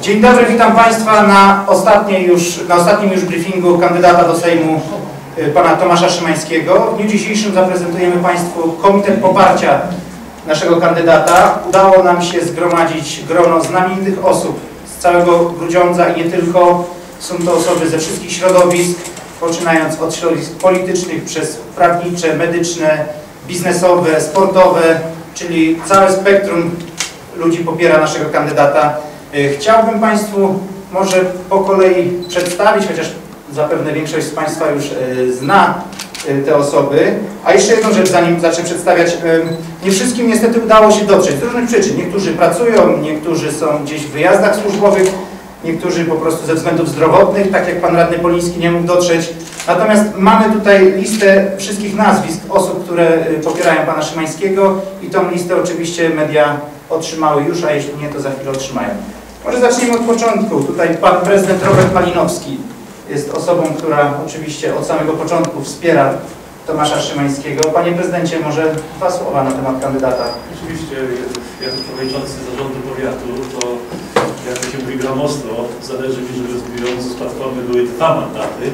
Dzień dobry, witam Państwa na ostatnim już briefingu kandydata do Sejmu pana Tomasza Szymańskiego. W dniu dzisiejszym zaprezentujemy Państwu komitet poparcia naszego kandydata. Udało nam się zgromadzić grono znamienitych osób z całego Grudziądza i nie tylko. Są to osoby ze wszystkich środowisk, poczynając od środowisk politycznych przez prawnicze, medyczne, biznesowe, sportowe, czyli całe spektrum ludzi popiera naszego kandydata. Chciałbym Państwu może po kolei przedstawić, chociaż zapewne większość z Państwa już zna te osoby. A jeszcze jedną rzecz, zanim zacznę przedstawiać. Nie wszystkim niestety udało się dotrzeć z różnych przyczyn. Niektórzy pracują, niektórzy są gdzieś w wyjazdach służbowych, niektórzy po prostu ze względów zdrowotnych, tak jak pan radny Poliński nie mógł dotrzeć. Natomiast mamy tutaj listę wszystkich nazwisk osób, które popierają pana Szymańskiego i tą listę oczywiście media otrzymały już, a jeśli nie, to za chwilę otrzymają. Może zacznijmy od początku. Tutaj pan prezydent Robert Malinowski jest osobą, która oczywiście od samego początku wspiera Tomasza Szymańskiego. Panie prezydencie, może dwa słowa na temat kandydata. Oczywiście, jako przewodniczący zarządu powiatu, to jak to się mówi gramostwo, zależy mi, żeby zbierając z Platformy były dwa mandaty.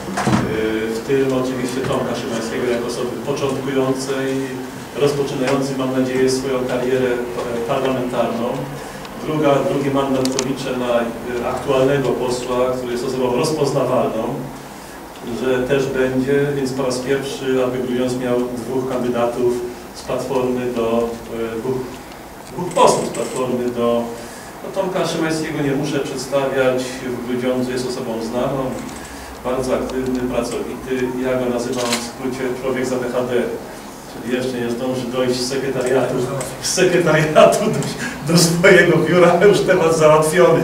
W tym oczywiście Tomka Szymańskiego jako osoby początkującej, rozpoczynającej, mam nadzieję, swoją karierę parlamentarną. Drugi mandat to liczę na aktualnego posła, który jest osobą rozpoznawalną, że też będzie, więc po raz pierwszy, aby Grudziądz miał dwóch kandydatów z Platformy do, dwóch posłów z Platformy do Tomka Szymańskiego nie muszę przedstawiać, w Grudziądzu jest osobą znaną, bardzo aktywny, pracowity, ja go nazywam w skrócie człowiek z ADHD. Jeszcze nie zdąży dojść z sekretariatu do swojego biura, już temat załatwiony.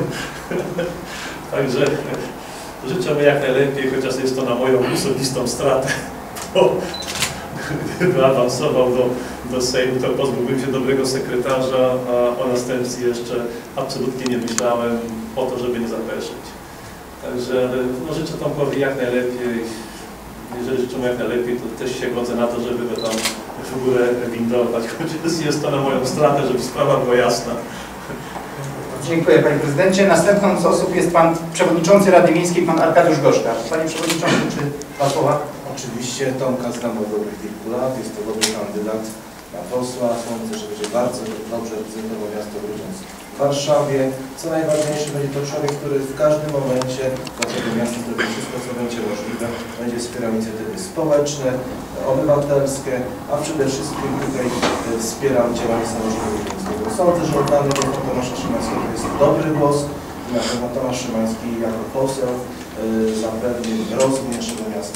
Także życzę mu jak najlepiej, chociaż jest to na moją osobistą stratę, bo gdyby awansował do Sejmu, to pozbyłbym się dobrego sekretarza, a o następcy jeszcze absolutnie nie myślałem po to, żeby nie zapeszyć. Także no, życzę Tomkowi jak najlepiej. Jeżeli życzę mu jak najlepiej, to też się godzę na to, żeby go tam w górę windować. Jest to na moją stratę, żeby sprawa była jasna. Dziękuję panie prezydencie. Następną z osób jest pan przewodniczący Rady Miejskiej, pan Arkadiusz Gorzka. Panie przewodniczący, czy dwa słowa? Oczywiście Tomka znam od dobrych kilku lat. Jest to dobry kandydat na posła. Sądzę, że będzie bardzo dobrze reprezentował miasto Grudziądz w Warszawie. Co najważniejsze, będzie to człowiek, który w każdym momencie dla tego miasta zrobi wszystko, co będzie możliwe. Będzie wspierał inicjatywy społeczne, obywatelskie, a przede wszystkim tutaj wspierał działania samorządu górnickiego. Sądzę, że oddany głos Tomasza Szymańskiego jest dobry głos. Natomiast Tomasz Szymański jako poseł zapewni rozwój naszego miasta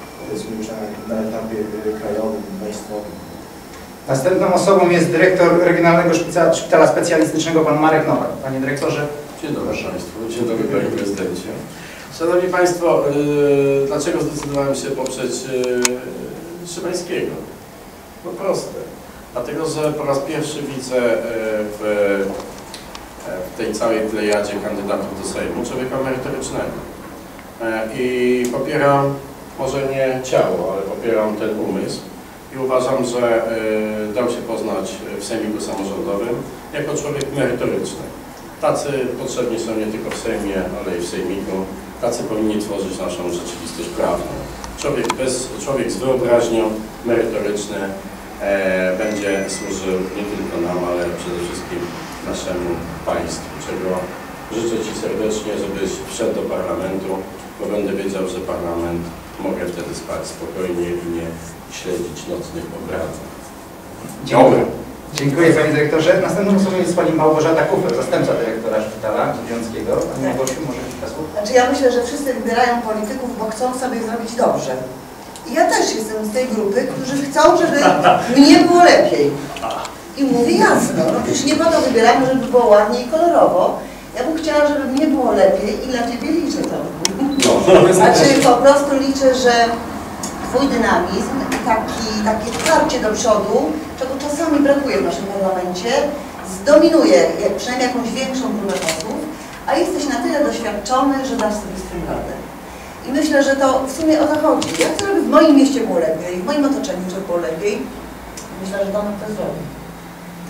na etapie krajowym, państwowym. Następną osobą jest dyrektor Regionalnego Szpitala Specjalistycznego, pan Marek Nowak. Panie dyrektorze. Dzień dobry Państwu, dzień dobry Panie Prezydencie. Szanowni Państwo, dlaczego zdecydowałem się poprzeć Szymańskiego? No proste. Dlatego, że po raz pierwszy widzę w tej całej plejadzie kandydatów do Sejmu człowieka merytorycznego. I popieram, może nie ciało, ale popieram ten umysł. I uważam, że dał się poznać w sejmiku samorządowym jako człowiek merytoryczny. Tacy potrzebni są nie tylko w Sejmie, ale i w sejmiku. Tacy powinni tworzyć naszą rzeczywistość prawną. Człowiek z wyobraźnią, merytoryczny, będzie służył nie tylko nam, ale przede wszystkim naszemu państwu, czego życzę Ci serdecznie, żebyś wszedł do parlamentu, bo będę wiedział, że parlament mogę wtedy spać spokojnie i nie śledzić nocnych obradów. Dziękuję. Dziękuję panie dyrektorze. Następną osobą jest pani Małgorzata Kufer, zastępca dyrektora Szpitala Grudziąckiego. Pani Małgosiu, może kilka słów? Znaczy ja myślę, że wszyscy wybierają polityków, bo chcą sobie zrobić dobrze. I ja też jestem z tej grupy, którzy chcą, żeby mnie było lepiej. I mówię jasno, no przecież nie po to wybieramy, żeby było ładnie i kolorowo. Ja bym chciała, żeby mnie było lepiej i dla Ciebie liczę to. Znaczy po prostu liczę, że Twój dynamizm i takie wsparcie do przodu, czego czasami brakuje w naszym parlamencie, zdominuje przynajmniej jakąś większą grupę posłów, a jesteś na tyle doświadczony, że dasz sobie z tym radę. I myślę, że to w sumie o to chodzi. Ja chcę, żeby w moim mieście było lepiej, w moim otoczeniu, żeby było lepiej. Myślę, że Tomek to zrobi.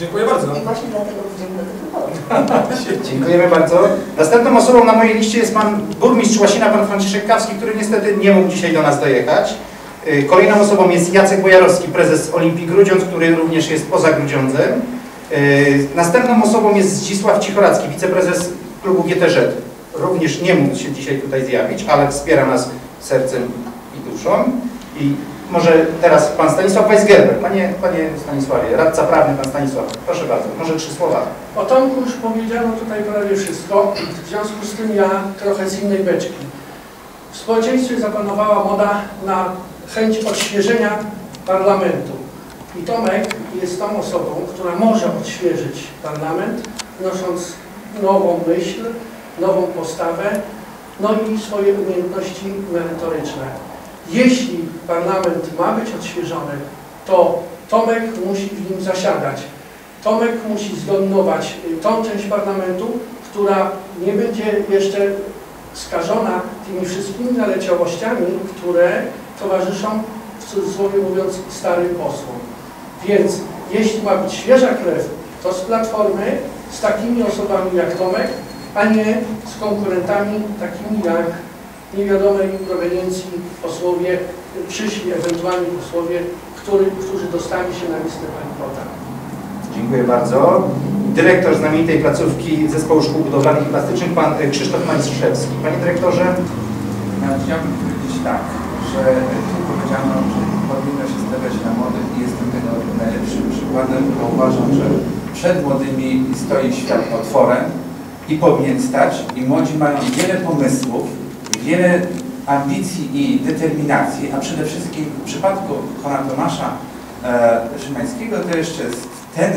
Dziękuję bardzo. I właśnie dlatego będziemy do tego wyborów. Dziękujemy bardzo. Następną osobą na mojej liście jest pan burmistrz Łasina, pan Franciszek Kawski, który niestety nie mógł dzisiaj do nas dojechać. Kolejną osobą jest Jacek Bojarowski, prezes Olimpii Grudziądz, który również jest poza Grudziądzem. Następną osobą jest Zdzisław Cichoracki, wiceprezes klubu GTŻ. Również nie mógł się dzisiaj tutaj zjawić, ale wspiera nas sercem i duszą. I może teraz pan Stanisław Weisgerber. Panie Stanisławie, radca prawny pan Stanisław, proszę bardzo, może 3 słowa. O Tomku już powiedziano tutaj prawie wszystko, w związku z tym ja trochę z innej beczki. W społeczeństwie zapanowała moda na chęć odświeżenia parlamentu. I Tomek jest tą osobą, która może odświeżyć parlament, wnosząc nową myśl, nową postawę, no i swoje umiejętności merytoryczne. Jeśli parlament ma być odświeżony, to Tomek musi w nim zasiadać. Tomek musi zdominować tą część parlamentu, która nie będzie jeszcze skażona tymi wszystkimi naleciałościami, które towarzyszą, w cudzysłowie mówiąc, starym posłom. Więc jeśli ma być świeża krew, to z Platformy, z takimi osobami jak Tomek, a nie z konkurentami takimi jak niewiadomej proweniencji posłowie, przyszli ewentualni posłowie, którzy dostali się na listę pani Kota. Dziękuję bardzo. Dyrektor znamienitej placówki Zespołu Szkół Budowlanych i Plastycznych, pan Krzysztof Majstrzewski. Panie dyrektorze. Chciałbym powiedzieć tak, że tu powiedziano, że powinno się stawiać na młodych i jestem tego najlepszym przykładem, bo uważam, że przed młodymi stoi świat otworem i powinien stać i młodzi mają wiele pomysłów, wiele ambicji i determinacji, a przede wszystkim w przypadku pana Tomasza Szymańskiego to jeszcze jest ten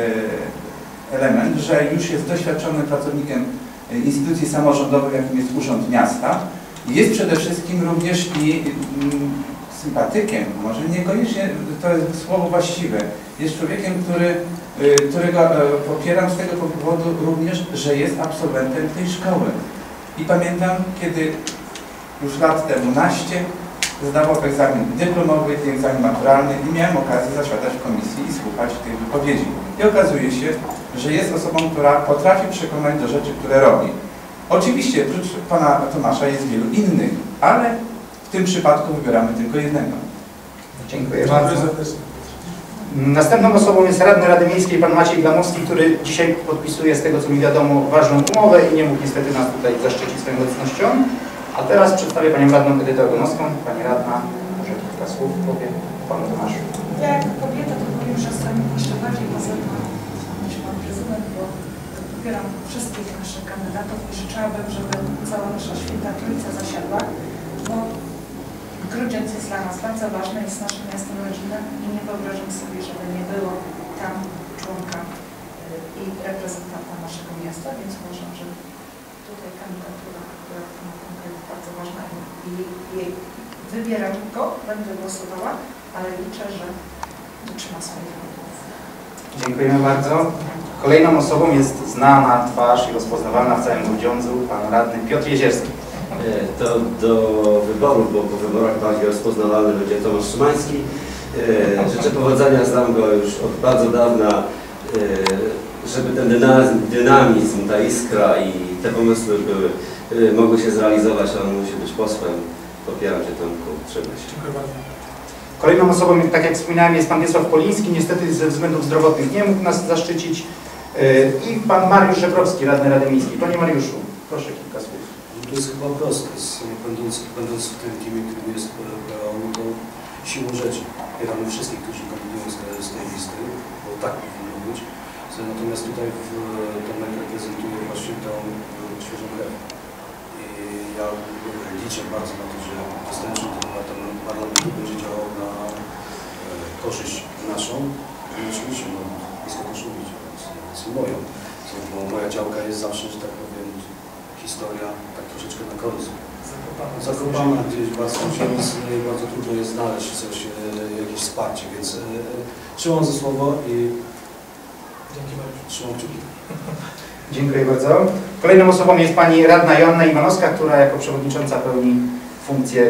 element, że już jest doświadczonym pracownikiem instytucji samorządowej, jakim jest Urząd Miasta. Jest przede wszystkim również i sympatykiem, może niekoniecznie to jest słowo właściwe, jest człowiekiem, którego popieram z tego powodu również, że jest absolwentem tej szkoły. I pamiętam, kiedy już lat temu zdawał egzamin dyplomowy i egzamin maturalny i miałem okazję zasiadać w komisji i słuchać tych wypowiedzi. I okazuje się, że jest osobą, która potrafi przekonać do rzeczy, które robi. Oczywiście, oprócz pana Tomasza jest wielu innych, ale w tym przypadku wybieramy tylko jednego. Dziękuję bardzo. Następną osobą jest radny Rady Miejskiej, pan Maciej Glamowski, który dzisiaj podpisuje, z tego co mi wiadomo, ważną umowę i nie mógł niestety nas tutaj zaszczycić swoją obecnością. A teraz przedstawię panią radną Edytę Ogonowską. Pani radna, może kilka słów powie panu Tomaszu. Ja jako kobieta to powiem, że jestem jeszcze bardziej pozytywna niż pan prezydent, bo popieram wszystkich naszych kandydatów i życzyłabym, żeby cała nasza święta trójca zasiadła, bo Grudziądz jest dla nas bardzo ważny, jest naszym miastem rodzinnym i nie wyobrażam sobie, żeby nie było tam członka i reprezentanta naszego miasta, więc uważam, że tutaj kandydatura, która jest bardzo ważna i jej wybieram go, będę głosowała, ale liczę, że dotrzyma swoich wyborów. Dziękujemy bardzo. Kolejną osobą jest znana twarz i rozpoznawalna w całym Grudziądzu pan radny Piotr Jezierski. To do wyborów, bo po wyborach bardziej rozpoznawalny będzie Tomasz Szymański. Życzę powodzenia, znam go już od bardzo dawna, żeby ten dynamizm, ta iskra i te pomysły mogły się zrealizować, a on musi być posłem. Popieram Cię, Tomku, trzymaj się. Dziękuję bardzo. Kolejną osobą, tak jak wspominałem, jest pan Wiesław Poliński. Niestety ze względów zdrowotnych nie mógł nas zaszczycić. I pan Mariusz Żebrowski, radny Rady Miejskiej. Panie Mariuszu, proszę kilka słów. To jest chyba proste, będąc w tym teamie, którym jest PO, to siłą rzeczy popieramy wszystkich, którzy kandydują z tej listy, bo tak powinno być. Natomiast tutaj Tomek reprezentuje właśnie tą świeżą krew. I ja liczę bardzo na to, że występny parlamentu będzie działał na korzyść naszą. I oczywiście blisko też mówić, z moją. Bo moja działka jest zawsze, że tak powiem, historia tak troszeczkę na końcu. Zakopana gdzieś bardzo, więc bardzo trudno jest znaleźć coś, jakieś wsparcie, więc trzymam ze słowo i trzymam kciuki. Dziękuję bardzo. Kolejną osobą jest pani radna Joanna Iwanowska, która jako przewodnicząca pełni funkcję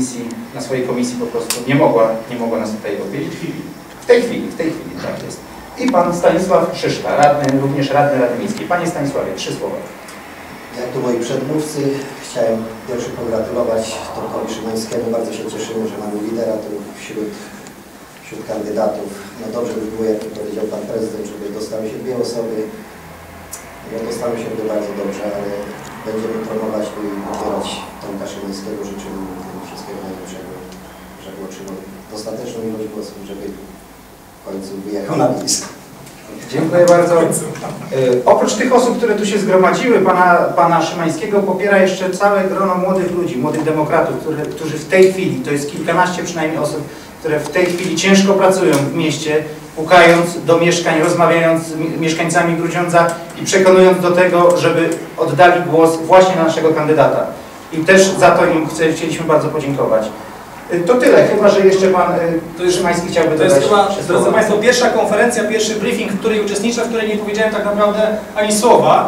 na swojej komisji po prostu nie mogła nas tutaj odwiedzić. W tej chwili, tak jest. i pan Stanisław Szyszka, radny, również radny Rady Miejskiej. Panie Stanisławie, 3 słowa. Jak tu moi przedmówcy, chciałem pierwszy pogratulować Tomkowi Szymańskiemu. Bardzo się cieszymy, że mamy lidera tu wśród kandydatów. No dobrze by było, jak powiedział pan prezydent, żeby dostały się 2 osoby. No dostały się bardzo dobrze, ale będziemy promować i popierać Tomka Szymańskiego. Życzymy mu wszystkiego najlepszego, żeby otrzymał dostateczną ilość głosów, żeby w końcu wyjechał na blisko. Dziękuję bardzo. Oprócz tych osób, które tu się zgromadziły, pana Szymańskiego popiera jeszcze całe grono młodych ludzi, młodych demokratów, którzy w tej chwili, to jest kilkanaście przynajmniej osób, które w tej chwili ciężko pracują w mieście, pukając do mieszkań, rozmawiając z mieszkańcami Grudziądza i przekonując do tego, żeby oddali głos właśnie na naszego kandydata. I też za to im chcieliśmy bardzo podziękować. To tyle, chyba że jeszcze pan Szymański chciałby dodać. To jest chyba, drodzy Państwo, pierwsza konferencja, pierwszy briefing, w której uczestniczę, w której nie powiedziałem tak naprawdę ani słowa.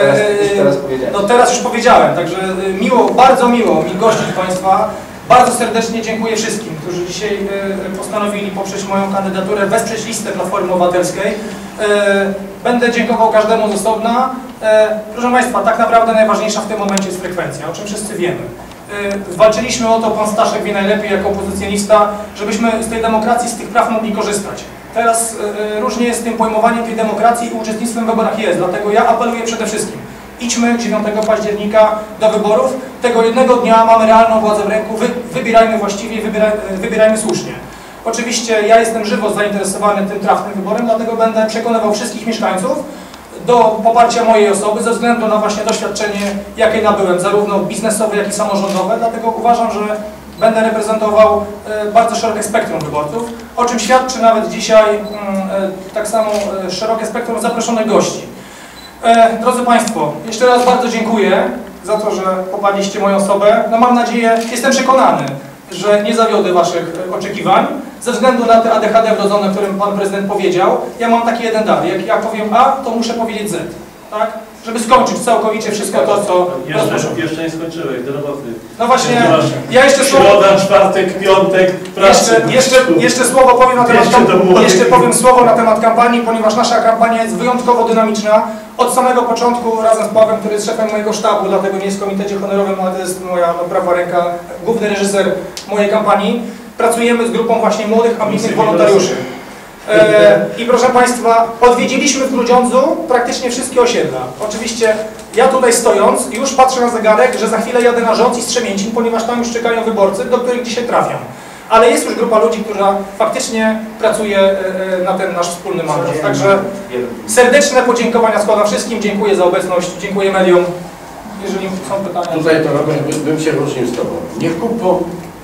No teraz już powiedziałem, także miło, bardzo miło mi gościć Państwa. Bardzo serdecznie dziękuję wszystkim, którzy dzisiaj postanowili poprzeć moją kandydaturę, wesprzeć listę Platformy Obywatelskiej. Będę dziękował każdemu z osobna. Proszę Państwa, tak naprawdę najważniejsza w tym momencie jest frekwencja, o czym wszyscy wiemy. Walczyliśmy o to, pan Staszek wie najlepiej jako opozycjonista, żebyśmy z tej demokracji, z tych praw mogli korzystać. Teraz różnie jest z tym pojmowaniem tej demokracji i uczestnictwem w wyborach jest, dlatego ja apeluję przede wszystkim. Idźmy 9 października do wyborów, tego jednego dnia mamy realną władzę w ręku, wybierajmy właściwie, wybierajmy słusznie. Oczywiście ja jestem żywo zainteresowany tym trafnym wyborem, dlatego będę przekonywał wszystkich mieszkańców do poparcia mojej osoby ze względu na właśnie doświadczenie, jakie nabyłem, zarówno biznesowe, jak i samorządowe, dlatego uważam, że będę reprezentował bardzo szerokie spektrum wyborców, o czym świadczy nawet dzisiaj tak samo szerokie spektrum zaproszonych gości. Drodzy Państwo, jeszcze raz bardzo dziękuję za to, że poparliście moją osobę. No mam nadzieję, jestem przekonany, że nie zawiodę Waszych oczekiwań. Ze względu na te ADHD wrodzone, o którym Pan Prezydent powiedział, ja mam taki jeden dar. Jak ja powiem A, to muszę powiedzieć Z. Tak? Żeby skończyć całkowicie wszystko to, co... Jeszcze nie skończyłeś, do roboty. No właśnie, ja jeszcze słowo... Środa, czwartek, piątek, pracy. Jeszcze słowo powiem na temat jeszcze powiem słowo na temat kampanii, ponieważ nasza kampania jest wyjątkowo dynamiczna. Od samego początku razem z Pawłem, który jest szefem mojego sztabu, dlatego nie jest w komitecie honorowym, ale to jest moja prawa ręka, główny reżyser mojej kampanii. Pracujemy z grupą właśnie młodych, ambitnych wolontariuszy. I proszę Państwa, odwiedziliśmy w Grudziądzu praktycznie wszystkie osiedla. Oczywiście ja tutaj stojąc już patrzę na zegarek, że za chwilę jadę na Rządz i Strzemięcin, ponieważ tam już czekają wyborcy, do których dzisiaj trafiam. Ale jest już grupa ludzi, która faktycznie pracuje na ten nasz wspólny mandat. Także serdeczne podziękowania składam wszystkim, dziękuję za obecność, dziękuję mediom. Jeżeli są pytania... Tutaj to bym się różnił z Tobą. Nie kupą,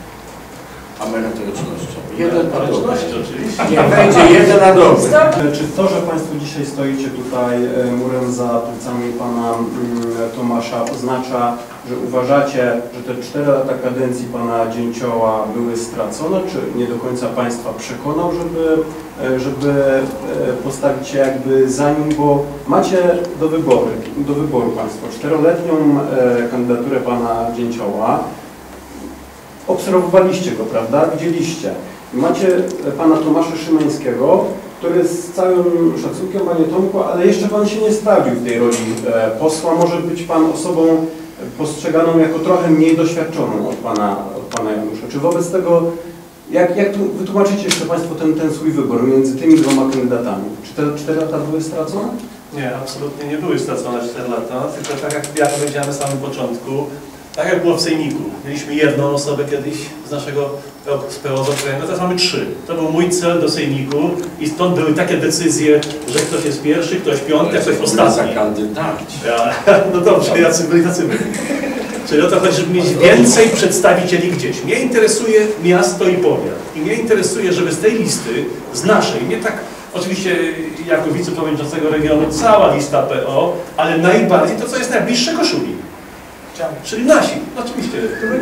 a merytorycznością. Jeden na dobry. Nie będzie jeden na dobry. Czy to, że Państwo dzisiaj stoicie tutaj murem za plecami Pana Tomasza oznacza, że uważacie, że te 4 lata kadencji Pana Dzięcioła były stracone, czy nie do końca Państwa przekonał, żeby postawić się jakby za nim, bo macie do wyboru Państwo 4-letnią kandydaturę Pana Dzięcioła, obserwowaliście go, prawda? Widzieliście. Macie Pana Tomasza Szymańskiego, który z całym szacunkiem, Panie Tomku, ale jeszcze Pan się nie sprawdził w tej roli posła. Może być Pan osobą postrzeganą jako trochę mniej doświadczoną od Pana Janusza. Czy wobec tego, jak wytłumaczycie jeszcze Państwo ten swój wybór między tymi 2 kandydatami? Czy te 4 lata były stracone? Nie, absolutnie nie były stracone 4 lata, tylko tak jak ja powiedziałem na samym początku, tak jak było w Sejmiku. Mieliśmy 1 osobę kiedyś z naszego sprawozdania, teraz mamy 3. To był mój cel do Sejmiku i stąd były takie decyzje, że ktoś jest pierwszy, ktoś piąty, a ktoś ostatni. No dobrze, jacy byli. Czyli o to chodzi, żeby mieć więcej przedstawicieli gdzieś. Mnie interesuje miasto i powiat. I mnie interesuje, żeby z tej listy, z naszej, nie tak oczywiście jako wiceprzewodniczącego regionu cała lista PO, ale najbardziej to, co jest najbliższe Koszuli. Czyli nasi, oczywiście,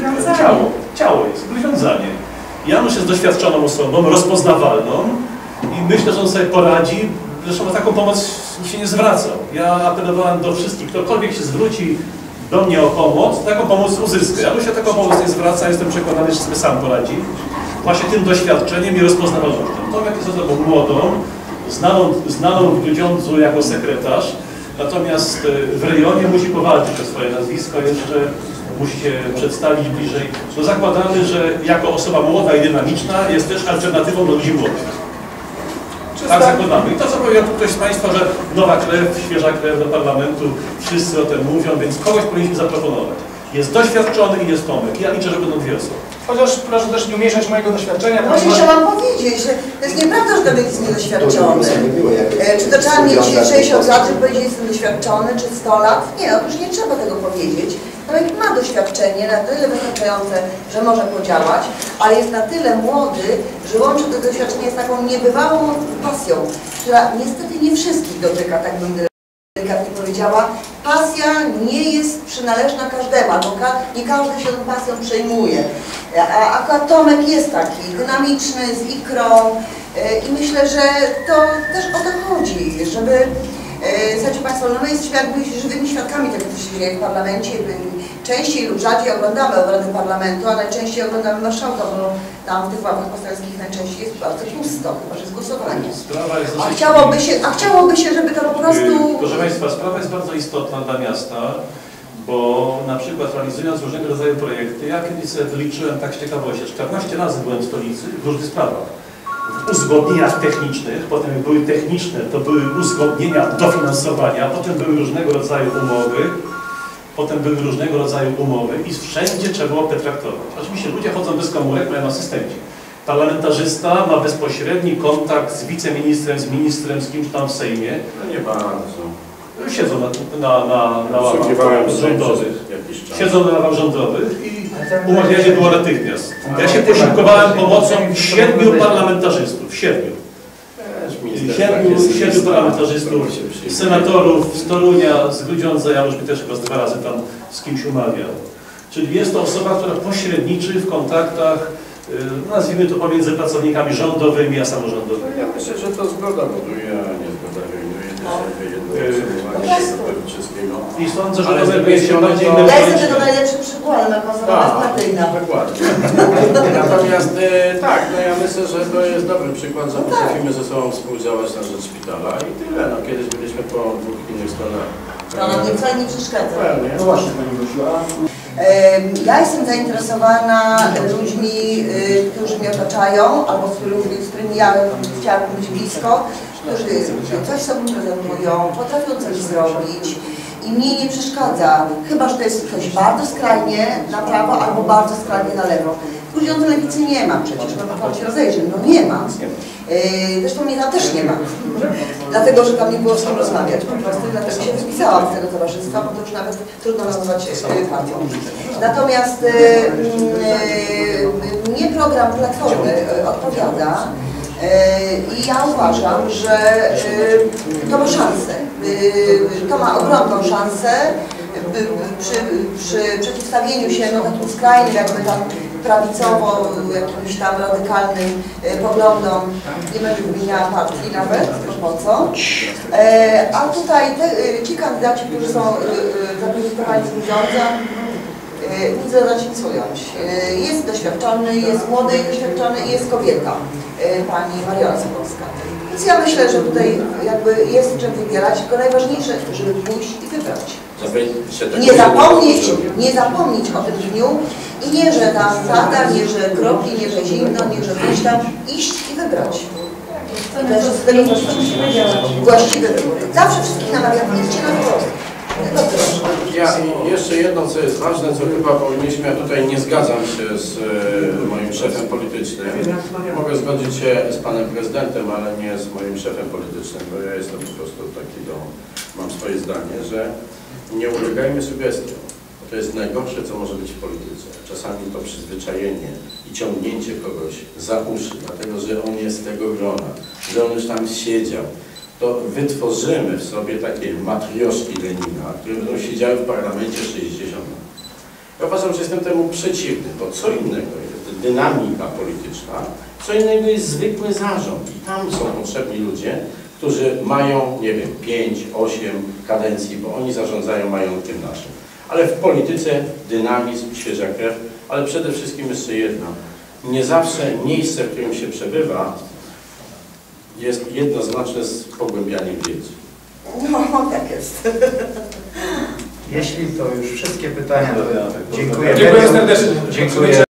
ciało jest, wywiązanie. Janusz jest doświadczoną osobą, rozpoznawalną i myślę, że on sobie poradzi, zresztą o taką pomoc się nie zwracał. Ja apelowałem do wszystkich, ktokolwiek się zwróci do mnie o pomoc, taką pomoc uzyska. Janusz się taką pomoc nie zwraca, jestem przekonany, że sobie sam poradzi. Właśnie tym doświadczeniem i rozpoznawalnością. Tomek jest osobą młodą, znaną w Grudziądzu jako sekretarz, natomiast w rejonie musi powalczyć o swoje nazwisko, jeszcze musi się przedstawić bliżej. No zakładamy, że jako osoba młoda i dynamiczna jest też alternatywą do ludzi młodych. Tak zakładamy. I to, co powiedział tu ktoś z Państwa, że nowa krew, świeża krew do parlamentu, wszyscy o tym mówią, więc kogoś powinniśmy zaproponować. Jest doświadczony i jest Tomek. Ja liczę, że będą dwie osoby. Chociaż proszę też nie umieszać mojego doświadczenia. Właśnie chciałam powiedzieć, że to jest nieprawda, że Tomek jest niedoświadczony. Czy to trzeba mieć 60 lat, żeby powiedzieć, że jestem doświadczony, czy 100 lat? Nie, otóż nie trzeba tego powiedzieć. Tomek ma doświadczenie na tyle wystarczające, że może podziałać, ale jest na tyle młody, że łączy to doświadczenie z taką niebywałą pasją, która niestety nie wszystkich dotyka, tak bym delikatnie powiedziała. Pasja nie jest przynależna każdemu, bo nie każdy się tą pasją przejmuje. A akurat Tomek jest taki dynamiczny, z ikrą i myślę, że to też o to chodzi, żeby słuchajcie Państwo, no my jesteśmy jakby żywymi świadkami tego, co się dzieje w parlamencie. Częściej lub rzadziej oglądamy obrady parlamentu, a najczęściej oglądamy marszałka, bo tam w tych ławach poselskich najczęściej jest bardzo pusto, chyba że jest głosowanie. A chciałoby się, żeby to po prostu... Proszę Państwa, sprawa jest bardzo istotna dla miasta, bo na przykład realizując różnego rodzaju projekty, ja kiedyś sobie wyliczyłem tak z ciekawości, 14 razy byłem w stolicy w różnych sprawach. W uzgodnieniach technicznych, potem jak były techniczne, to były uzgodnienia dofinansowania, potem były różnego rodzaju umowy, i wszędzie trzeba było potraktować. Oczywiście ludzie chodzą bez komórek, mają asystenci. Parlamentarzysta ma bezpośredni kontakt z wiceministrem, z ministrem, z kimś tam w Sejmie. No nie bardzo. Siedzą na ławach rządowych. Siedzą na ławach rządowych i umawianie było natychmiast. Ja się posiłkowałem pomocą 7 parlamentarzystów. 7 parlamentarzystów, senatorów z Torunia, z Grudziądza, ja już też chyba 2 razy tam z kimś umawiał. Czyli jest to osoba, która pośredniczy w kontaktach, nazwijmy to pomiędzy pracownikami rządowymi a samorządowymi. Ja myślę, że to zgoda buduje, a nie zgoda rujnuje. I sądzę, że to będzie się bardziej... Ja jestem tego najlepszym przykładem, jak osoba bezpartyjna. Dokładnie. Natomiast tak, no ja myślę, że to jest dobry przykład, że potrafimy ze sobą współdziałać na rzecz szpitala i tyle. No kiedyś byliśmy po 2 innych stronach. To nam nie wcale nie przeszkadza. No właśnie, Pani Gosiu, ja jestem zainteresowana ludźmi, którzy mnie otaczają, albo z którymi ja chciałabym być blisko, którzy coś sobie prezentują, potrafią coś zrobić i mnie nie przeszkadza, chyba że to jest ktoś bardzo skrajnie na prawo albo bardzo skrajnie na lewo. W Grudziądzu lewicy nie ma przecież, no to się rozejrzy, no nie ma. Zresztą mnie tam też nie ma, dlatego że tam nie było z kim rozmawiać, po prostu dlatego się wpisałam z tego towarzystwa, bo to już nawet trudno nazwać partią. Natomiast mnie program Platformy odpowiada i ja uważam, że to ma szansę, to ma ogromną szansę przy przeciwstawieniu się no, takim skrajnym, jakby tam prawicowo, jakimś tam radykalnym poglądom, nie będę wymieniała partii nawet, po co. A tutaj ci kandydaci, którzy są zaprezentowani z Grudziądza, nic dodać, nic ująć. Jest doświadczony, jest młody i doświadczony i jest kobieta, pani Mariola Sobolska. Więc ja myślę, że tutaj jakby jest czym wybierać, tylko najważniejsze, żeby pójść i wybrać. Nie zapomnieć o tym dniu i nie, że tam pada, nie, że kropli, nie, że zimno, nie, że coś tam, iść i wybrać. Właściwy wybór. Zawsze wszystkich namawiam, idźcie na wprost. Ja jeszcze jedno, co jest ważne, co chyba powinniśmy, ja tutaj nie zgadzam się z moim szefem politycznym. Mogę zgodzić się z panem prezydentem, ale nie z moim szefem politycznym, bo ja jestem po prostu taki, mam swoje zdanie, że nie ulegajmy sugestiom. To jest najgorsze, co może być w polityce. Czasami to przyzwyczajenie i ciągnięcie kogoś za uszy, dlatego że on jest z tego grona, że on już tam siedział. To wytworzymy w sobie takie matrioszki Lenina, które będą siedziały w parlamencie 60 lat. Ja uważam, że jestem temu przeciwny, bo co innego jest dynamika polityczna, co innego jest zwykły zarząd. I tam są potrzebni ludzie, którzy mają, nie wiem, 5, 8 kadencji, bo oni zarządzają majątkiem naszym. Ale w polityce dynamizm, świeża krew, ale przede wszystkim jeszcze jedno. Nie zawsze miejsce, w którym się przebywa, jest jednoznaczne z pogłębianiem wiedzy. No, tak jest. Jeśli to już wszystkie pytania, to dziękuję. Dziękuję serdecznie. Dziękuję.